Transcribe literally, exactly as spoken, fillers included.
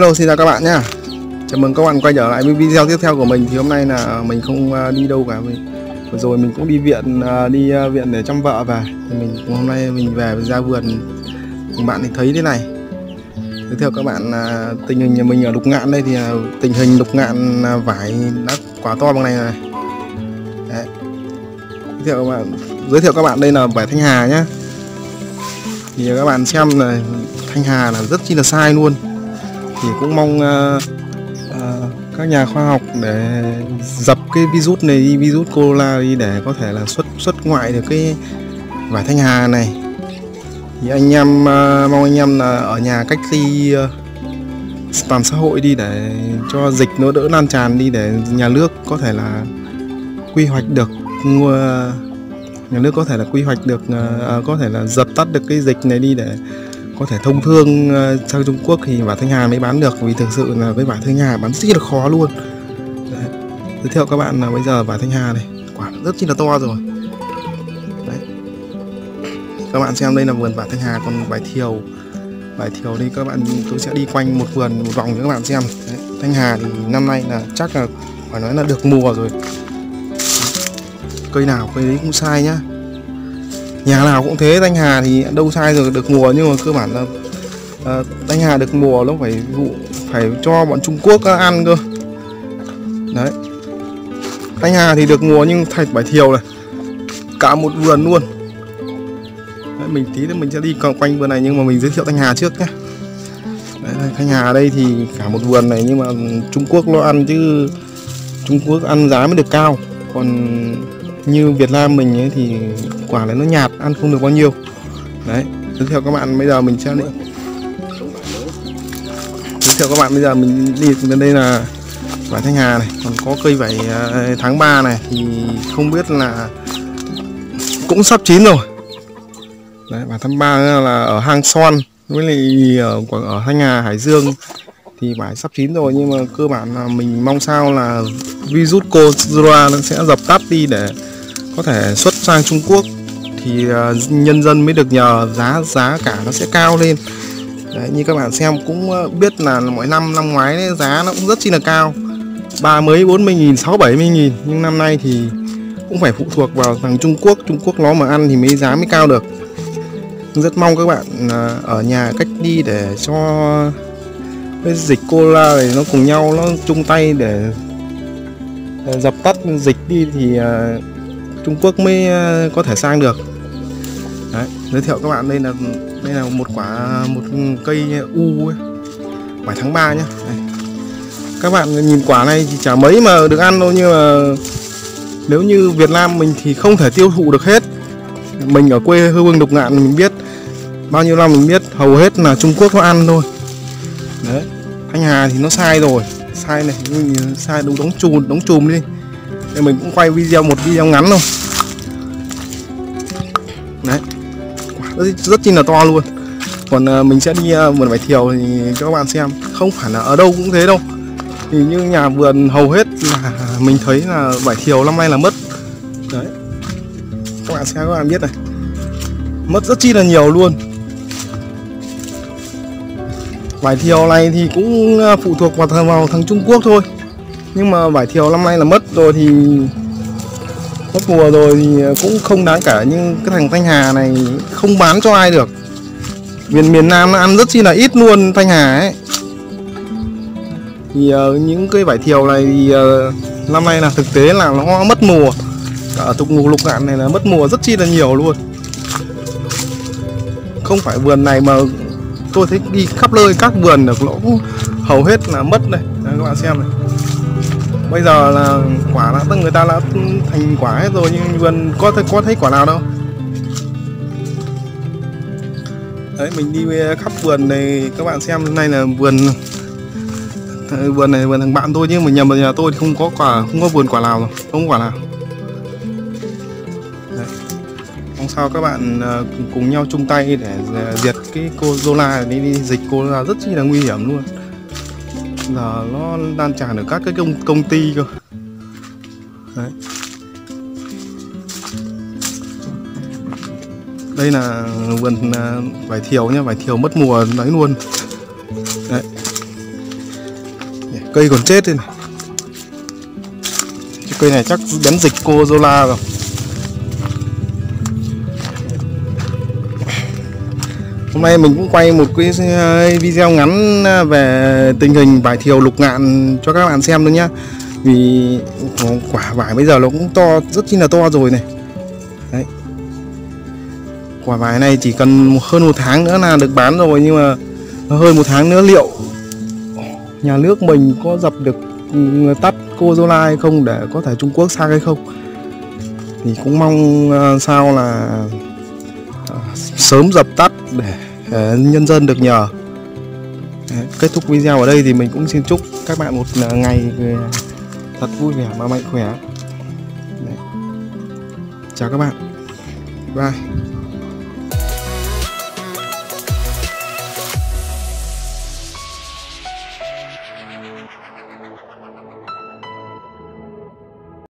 Hello, xin chào các bạn nhá. Chào mừng các bạn quay trở lại với video tiếp theo của mình. Thì hôm nay là mình không đi đâu cả. Mình vừa rồi mình cũng đi viện đi viện để chăm vợ về. Thì mình hôm nay mình về ra vườn cùng bạn thì thấy thế này. Giới thiệu các bạn là tình hình nhà mình ở Lục Ngạn đây thì tình hình Lục Ngạn vải đã quả to bằng này này. Đấy. Giới thiệu các bạn, giới thiệu các bạn đây là vải Thanh Hà nhá. Thì các bạn xem là Thanh Hà là rất chi là sai luôn. Thì cũng mong uh, uh, các nhà khoa học để dập cái virus này đi, virus corona đi để có thể là xuất xuất ngoại được cái vải Thanh Hà này. Thì anh em uh, mong anh em là ở nhà cách ly uh, toàn xã hội đi để cho dịch nó đỡ lan tràn đi, để nhà nước có thể là quy hoạch được uh, nhà nước có thể là quy hoạch được uh, có thể là dập tắt được cái dịch này đi để có thể thông thương uh, sang Trung Quốc thì vải Thanh Hà mới bán được, vì thực sự là với vải Thanh Hà bán rất là khó luôn. Đấy. Giới thiệu các bạn là bây giờ vải Thanh Hà này quả rất chi là to rồi. Đấy. Các bạn xem đây là vườn vải Thanh Hà, còn vải thiều vải thiều đây các bạn tôi sẽ đi quanh một vườn một vòng cho các bạn xem. Đấy. Thanh Hà thì năm nay là chắc là phải nói là được mùa rồi. Cây nào cây đấy cũng sai nhá, nhà nào cũng thế. Thanh Hà thì đâu sai rồi được mùa, nhưng mà cơ bản là uh, Thanh Hà được mùa nó phải vụ phải cho bọn Trung Quốc ăn cơ. Đấy, Thanh Hà thì được mùa nhưng thạch vải thiều này cả một vườn luôn. Đấy, mình tí nữa mình sẽ đi quanh vườn này, nhưng mà mình giới thiệu Thanh Hà trước nhé. Đấy, Thanh Hà ở đây thì cả một vườn này, nhưng mà Trung Quốc nó ăn chứ Trung Quốc ăn giá mới được cao, còn như Việt Nam mình ấy thì quả này nó nhạt, ăn không được bao nhiêu. Đấy, giới thiệu các bạn bây giờ mình sẽ đi giới thiệu các bạn bây giờ mình đi đến đây là vải Thanh Hà này, còn có cây vải tháng ba này thì không biết là cũng sắp chín rồi. Đấy, vải tháng ba là ở Hang Son với lại ở, ở Thanh Hà Hải Dương thì vải sắp chín rồi, nhưng mà cơ bản là mình mong sao là virus corona nó sẽ dập tắt đi để có thể xuất sang Trung Quốc thì uh, nhân dân mới được nhờ, giá giá cả nó sẽ cao lên. Đấy, như các bạn xem cũng biết là mỗi năm năm ngoái đấy, giá nó cũng rất chi là cao, ba mươi bốn mươi nghìn, sáu bảy mươi nghìn, nhưng năm nay thì cũng phải phụ thuộc vào thằng Trung Quốc. Trung Quốc nó mà ăn thì mới giá mới cao được. Rất mong các bạn uh, ở nhà cách ly để cho cái dịch corona này nó cùng nhau nó chung tay để uh, dập tắt dịch đi thì uh, Trung Quốc mới có thể sang được. Đấy, giới thiệu các bạn đây là đây là một quả một cây u ấy, vải tháng ba nhá. Đây. Các bạn nhìn quả này thì chả mấy mà được ăn đâu, nhưng mà nếu như Việt Nam mình thì không thể tiêu thụ được hết. Mình ở quê hương Lục Ngạn mình biết, bao nhiêu năm mình biết hầu hết là Trung Quốc nó ăn thôi. Đấy, Thanh Hà thì nó sai rồi, sai này, sai đúng đóng chùm đóng chùm đi. Để mình cũng quay video một video ngắn thôi. Đấy, rất, rất chi là to luôn. Còn uh, mình sẽ đi uh, vườn vải thiều thì các bạn xem, không phải là ở đâu cũng thế đâu. Thì như nhà vườn hầu hết là mình thấy là vải thiều năm nay là mất. Đấy, các bạn xem các bạn biết này, mất rất chi là nhiều luôn. Vải thiều này thì cũng phụ thuộc vào thằng, vào thằng Trung Quốc thôi. Nhưng mà vải thiều năm nay là mất rồi thì mất mùa rồi thì cũng không đáng kể, nhưng cái thằng Thanh Hà này không bán cho ai được. Miền miền Nam nó ăn rất chi là ít luôn Thanh Hà ấy. Thì uh, những cái vải thiều này thì uh, năm nay là thực tế là nó mất mùa. Ở thuộc Lục Ngạn này là mất mùa rất chi là nhiều luôn. Không phải vườn này mà tôi thấy đi khắp nơi các vườn được lỗ hầu hết là mất này. Đấy, các bạn xem này. Bây giờ là quả đã người ta đã thành quả hết rồi, nhưng vườn có có thấy quả nào đâu. Đấy, mình đi khắp vườn này các bạn xem, này là vườn vườn này vườn thằng bạn tôi, nhưng mình nhầm vào nhà tôi thì không có quả, không có vườn quả nào rồi, không có quả nào. Đấy. Mong sao các bạn cùng nhau chung tay để diệt cái corona đi, đi dịch corona rất chi là nguy hiểm luôn. Giờ nó lan tràn ở các cái công, công ty cơ. Đấy. Đây là vườn vải thiều nhá, vải thiều mất mùa đấy luôn. Đấy. Cây còn chết đây này. Cái cây này chắc bén dịch Cozola rồi. Hôm nay mình cũng quay một cái video ngắn về tình hình vải thiều lục ngạn cho các bạn xem nữa nhá. Vì quả vải bây giờ nó cũng to, rất chi là to rồi này. Đấy. Quả vải này chỉ cần hơn một tháng nữa là được bán rồi, nhưng mà hơn một tháng nữa liệu nhà nước mình có dập được tắt Cozola hay không, để có thể Trung Quốc sang hay không, thì cũng mong sao là sớm dập tắt để nhân dân được nhờ. Đấy, kết thúc video ở đây thì mình cũng xin chúc các bạn một ngày thật vui vẻ và mạnh khỏe. Đấy. Chào các bạn, bye.